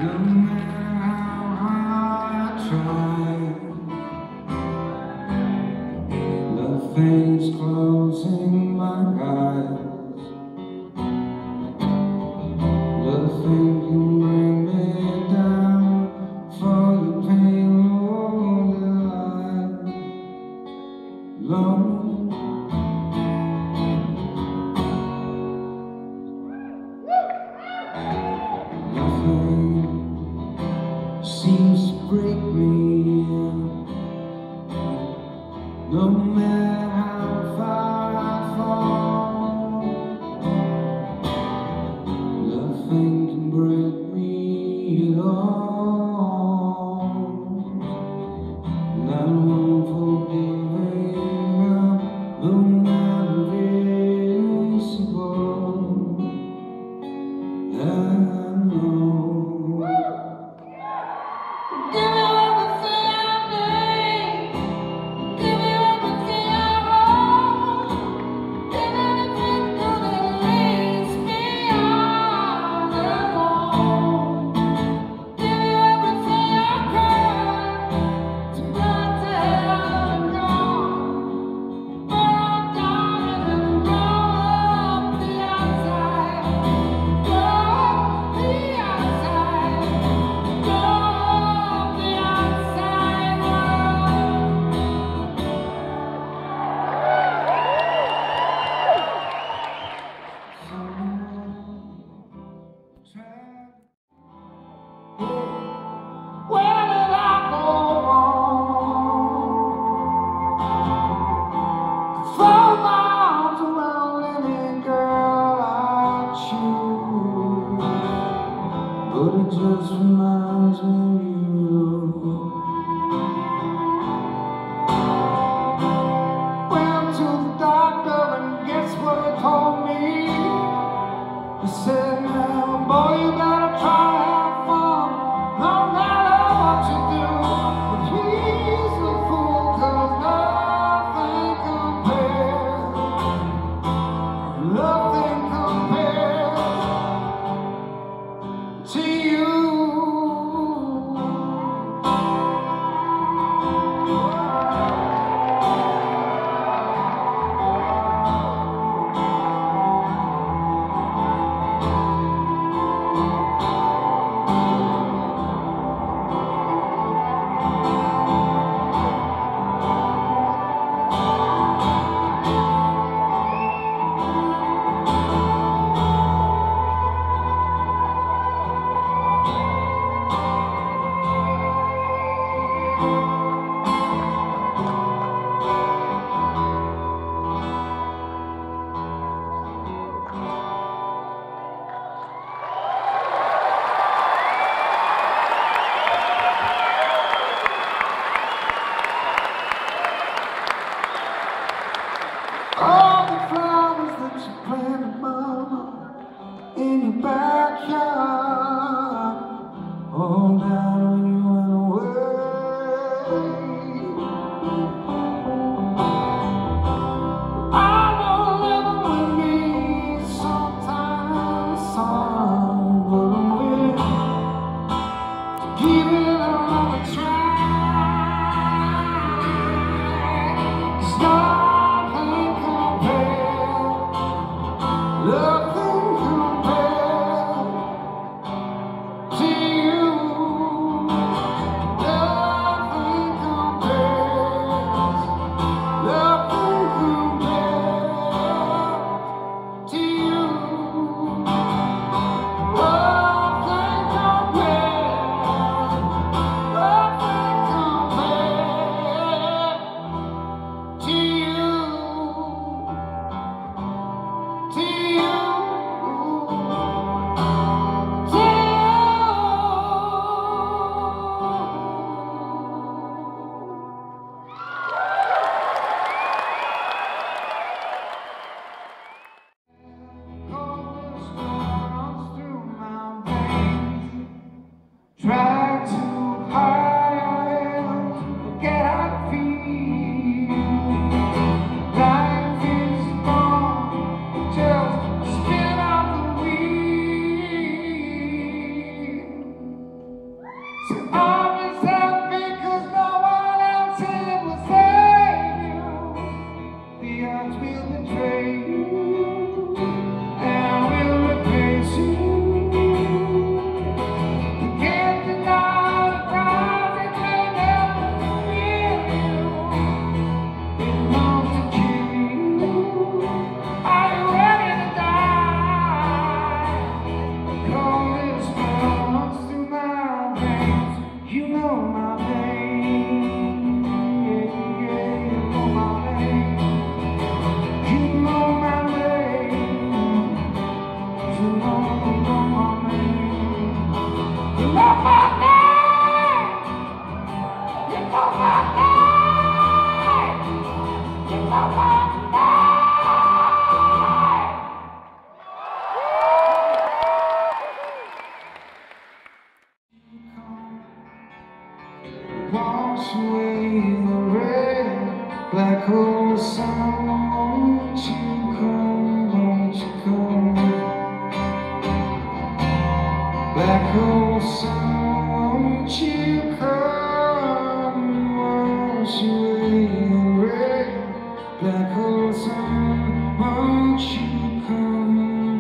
No matter how hard I try, nothing's closing my eyes. Nothing can bring me down for the pain all the life long. Nothing seems to break me, no matter how far I fall. Nothing can break me at all. And I won't forgive up, no matter invincible. I know. But it just reminds me of you. Went to the doctor and guess what he told me? He said, now boy, you gotta try to have fun, no matter what you do. But he's a fool, 'cause nothing compares. Nothing compares to you. All the flowers that you planted, mama, in your backyard, all down when you went away. I know living with me sometimes, son, but I'm willing to give it another try. It's not nothing compares to you. Wash away the red, black hole sun. Won't you come, won't you come? Black hole sun, won't you come? Wash away the red, black hole sun. Won't you come?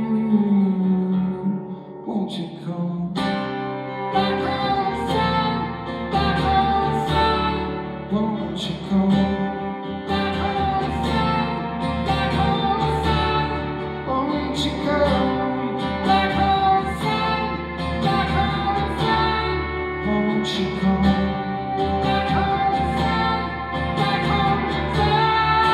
Won't you come? Won't you come? Black hole sun, black hole sun. Won't you come? Black hole sun, black hole sun. Won't you come? Black hole sun, black hole sun.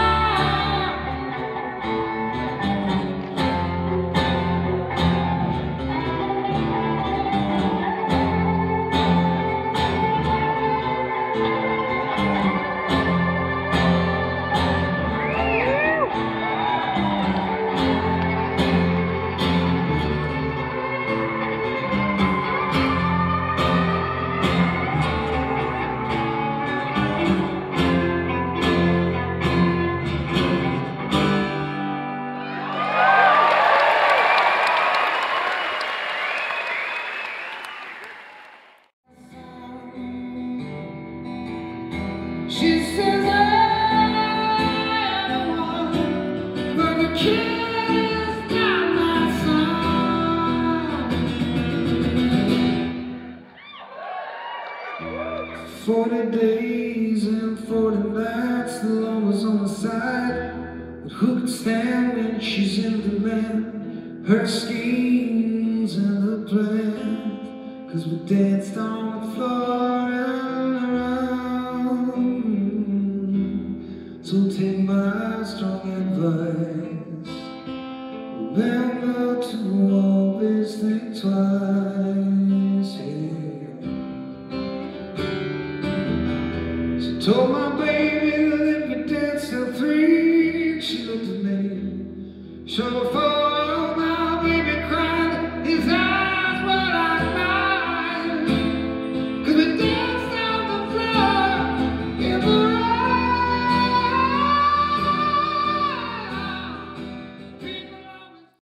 She says I don't want but the kiss down my son. 40 days and 40 nights, the law was on the side. But who could stand when she's in demand? Her schemes and her plans, 'cause we danced on the floor and around. So take my strong advice, remember to always think twice, yeah. She told my baby that if we dance till 3, she looked at me, showed her